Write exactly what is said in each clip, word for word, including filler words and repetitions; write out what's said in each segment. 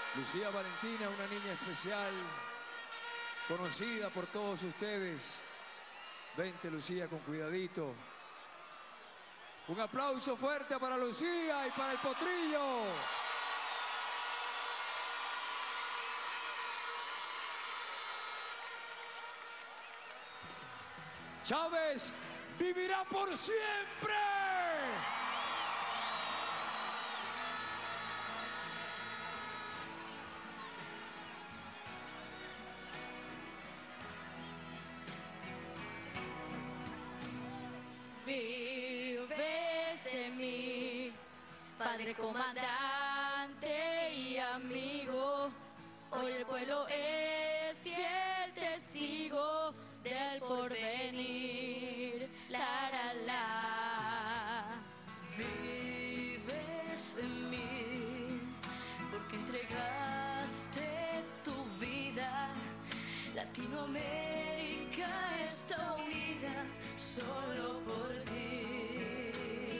Lucía Valentina, una niña especial, conocida por todos ustedes. Vente, Lucía, con cuidadito. Un aplauso fuerte para Lucía y para el potrillo. Chávez vivirá por siempre. Vives en mí, Padre comandante y amigo. Hoy el pueblo es fiel testigo del porvenir. La, la, la. Vives en mí, porque entregaste tu vida. Latinoamérica está unida solo por ti.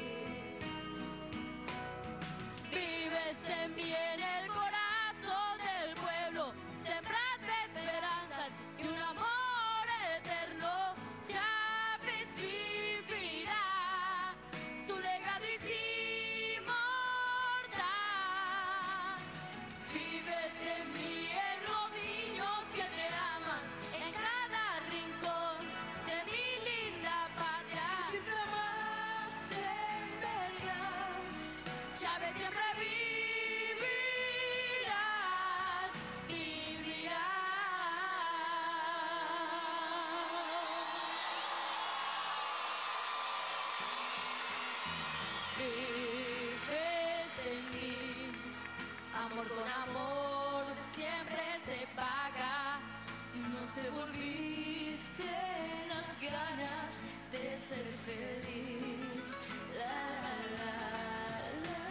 Vives en mí, en el corazón del pueblo, sembraste esperanzas y un amor eterno. Chávez vivirá, su legado es inmortal. Vives en mí, en los niños que te aman, en cada rincón de mi linda patria. Siempre amaste en verdad. Chávez, siempre vivirás, vivirás. Vives en mí, amor con amor siempre se paga. No se volviste las ganas de ser feliz. La, la, la, la.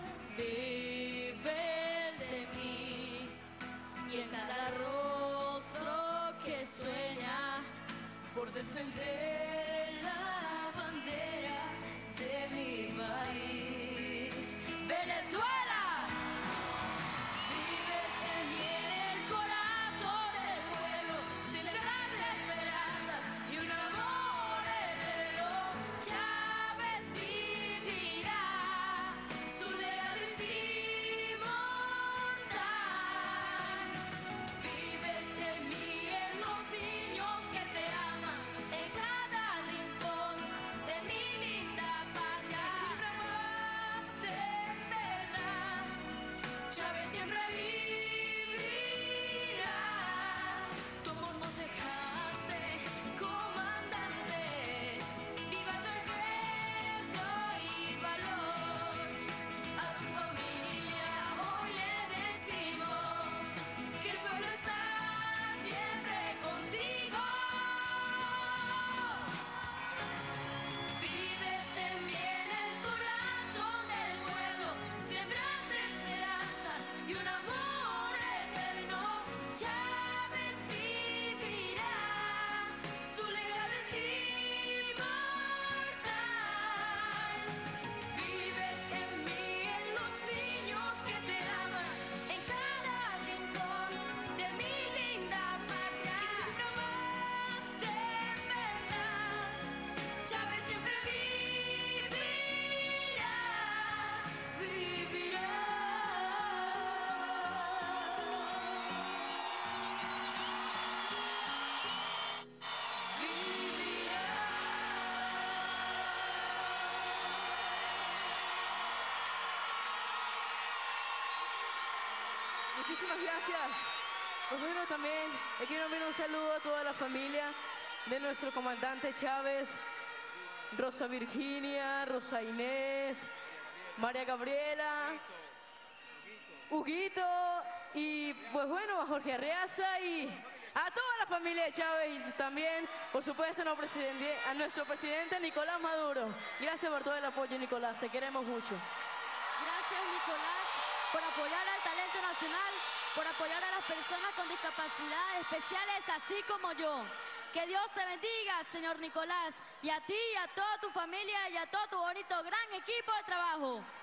Vives en mí y en cada rostro que sueña Por defender la bandera de mi país. Venezuela. Vives en mí, en el corazón del pueblo, sembraste esperanzas y un amor eterno. Chávez vivirá, Su legado es inmortal. Vives en mí, en los niños que te aman, en cada rincón de mi linda patria. que siempre amaste en verdad. Chávez, siempre vivirás. Tu amor nos dejaste comandante. Viva tu ejemplo y valor. A tu familia hoy le decimos que el pueblo está siempre contigo. Vives en mí, en el corazón del pueblo, sembraste esperanzas y un amor eterno. Chávez vivirá, Su legado es inmortal. Vives en mí, en los niños que te aman, en cada rincón de mi linda patria. que siempre amaste en verdad. Chávez, siempre vivirás, Muchísimas gracias. Pues bueno, también le quiero enviar un saludo a toda la familia de nuestro comandante Chávez, Rosa Virginia, Rosa Inés, María Gabriela, Huguito y pues bueno, a Jorge Arreaza y a toda la familia de Chávez y también, por supuesto, a nuestro presidente, a nuestro presidente Nicolás Maduro. Gracias por todo el apoyo, Nicolás, te queremos mucho. Gracias, Nicolás, por apoyar al talento nacional, por apoyar a las personas con discapacidades especiales, así como yo. Que Dios te bendiga, señor Nicolás, y a ti, y a toda tu familia, y a todo tu bonito gran equipo de trabajo.